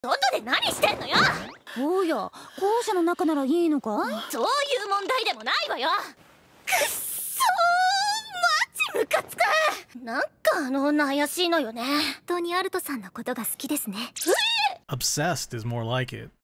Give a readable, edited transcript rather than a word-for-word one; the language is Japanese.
外で何してんのよ。 おや、校舎の中ならいいのか？ そういう問題でもないわよ。くっそー、マジムカつく。なんかあの女怪しいのよね。 本当にアルトさんのことが好きですね。 Obsessed is more like it.